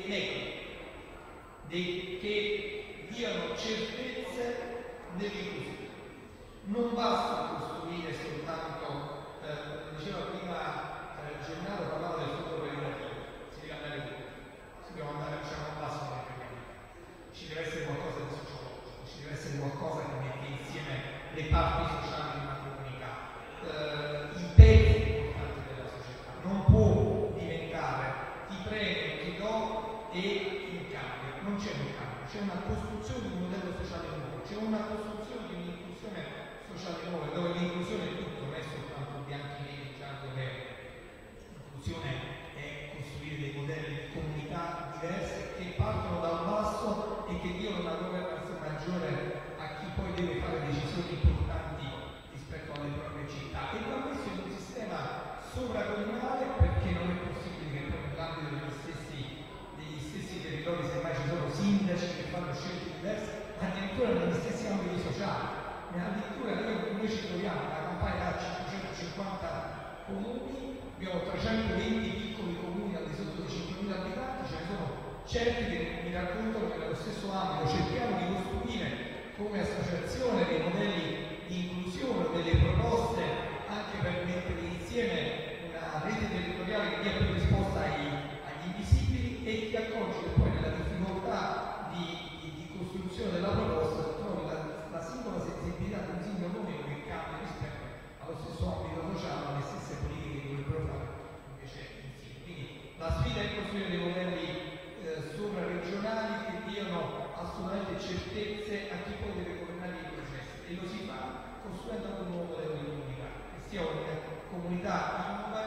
metodi che diano certezze nell'inclusione. Non basta costruire soltanto, diceva prima Gennaro, parlava del fondo preventivo, si deve andare oltre, si deve andare, diciamo, basso nel prevenire. Ci deve essere qualcosa di sociologico, ci deve essere qualcosa che mette insieme le parti sociali di una comunità, i pezzi importanti della società. Non può diventare ti prego, ti do e in cambio. Non c'è un cambio, c'è una costruzione di un modello sociale nuovo, c'è una costruzione di un'inclusione sociale nuova, dove l'inclusione è tutto, non è soltanto bianchi, neri, gialli, veri. L'inclusione è costruire dei modelli di comunità diverse che partono dal basso e che diano una governanza maggiore a chi poi deve fare decisioni importanti rispetto alle proprie città. E va messo in un sistema sovracomunale, perché non è possibile che poi nell'ambito degli stessi territori, semmai ci sono sindaci che fanno scelte diverse, addirittura negli stessi ambiti sociali. Addirittura noi ci troviamo, la Campania ha 550 comuni, abbiamo 320 piccoli comuni al di sotto di 5.000 abitanti, ce ne sono certi che mi raccontano che nello stesso ambito cerchiamo di costruire come associazione dei modelli di inclusione, delle proposte anche per mettere insieme una rete territoriale che dia più risposta agli invisibili e che accorge che poi nella difficoltà di costruzione della proposta trovi la singola sensibilità di un singolo comune che cambia rispetto allo stesso ambito sociale, alle stesse politiche che dovrebbero fare invece insieme. Quindi la sfida è costruire dei modelli sovraregionali che diano assolutamente certezze a chi poi deve governare i processi, e lo si fa costruendo un nuovo modello di comunità, che sia una comunità innova